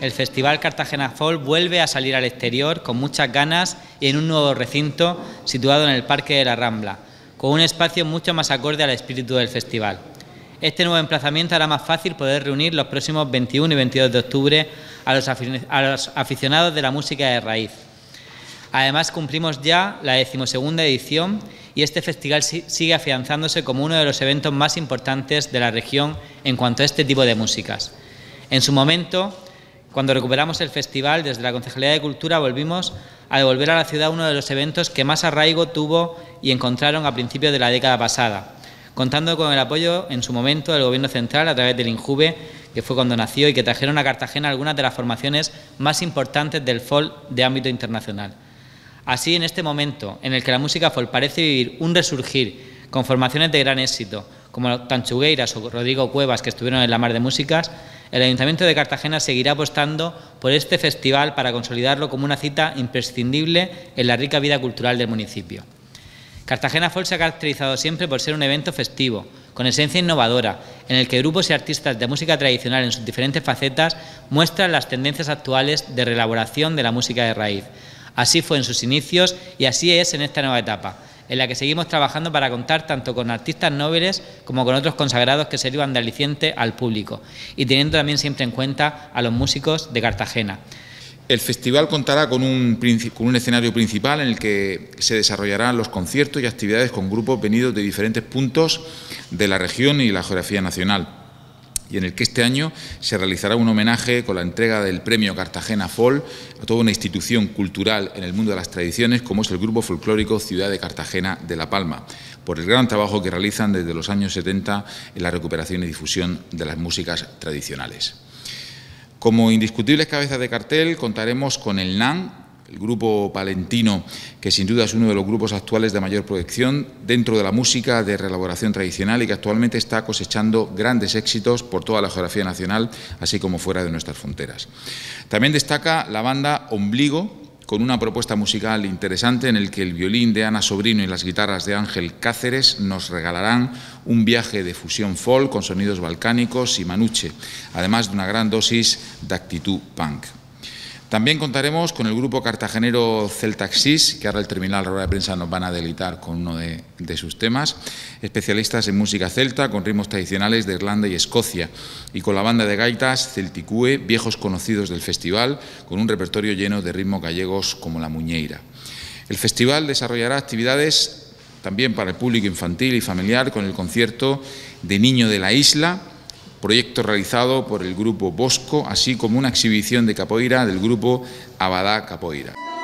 el Festival Cartagena Folk vuelve a salir al exterior con muchas ganas y en un nuevo recinto situado en el Parque de la Rambla, con un espacio mucho más acorde al espíritu del festival. Este nuevo emplazamiento hará más fácil poder reunir los próximos 21 y 22 de octubre a los aficionados de la música de raíz. Además, cumplimos ya la 12ª edición y este festival sigue afianzándose como uno de los eventos más importantes de la región en cuanto a este tipo de músicas. En su momento, cuando recuperamos el festival, desde la Concejalía de Cultura volvimos a devolver a la ciudad uno de los eventos que más arraigo tuvo y encontraron a principios de la década pasada, contando con el apoyo en su momento del Gobierno central a través del INJUVE, que fue cuando nació y que trajeron a Cartagena algunas de las formaciones más importantes del folk de ámbito internacional. Así, en este momento en el que la música folk parece vivir un resurgir con formaciones de gran éxito, como Tanchugueiras o Rodrigo Cuevas, que estuvieron en la Mar de Músicas, el Ayuntamiento de Cartagena seguirá apostando por este festival para consolidarlo como una cita imprescindible en la rica vida cultural del municipio. Cartagena Folk se ha caracterizado siempre por ser un evento festivo, con esencia innovadora, en el que grupos y artistas de música tradicional en sus diferentes facetas muestran las tendencias actuales de reelaboración de la música de raíz. Así fue en sus inicios y así es en esta nueva etapa, en la que seguimos trabajando para contar tanto con artistas nobles como con otros consagrados que sirvan de aliciente al público y teniendo también siempre en cuenta a los músicos de Cartagena. El festival contará con un escenario principal en el que se desarrollarán los conciertos y actividades con grupos venidos de diferentes puntos de la región y la geografía nacional, y en el que este año se realizará un homenaje con la entrega del Premio Cartagena Folk a toda una institución cultural en el mundo de las tradiciones, como es el grupo folclórico Ciudad de Cartagena de La Palma, por el gran trabajo que realizan desde los años 70 en la recuperación y difusión de las músicas tradicionales. Como indiscutibles cabezas de cartel contaremos con el NAN, el grupo palentino, que sin duda es uno de los grupos actuales de mayor proyección dentro de la música de reelaboración tradicional y que actualmente está cosechando grandes éxitos por toda la geografía nacional, así como fuera de nuestras fronteras. También destaca la banda Ombligo, con una propuesta musical interesante en el que el violín de Ana Sobrino y las guitarras de Ángel Cáceres nos regalarán un viaje de fusión folk con sonidos balcánicos y manuche, además de una gran dosis de actitud punk. También contaremos con el grupo cartagenero Celtaxis, que ahora al terminar la rueda de prensa nos van a deleitar con uno de sus temas, especialistas en música celta con ritmos tradicionales de Irlanda y Escocia, y con la banda de gaitas Celticue, viejos conocidos del festival, con un repertorio lleno de ritmos gallegos como la muñeira. El festival desarrollará actividades también para el público infantil y familiar con el concierto de Niño de la Isla, proyecto realizado por el grupo Bosco, así como una exhibición de capoeira del grupo Abadá Capoeira.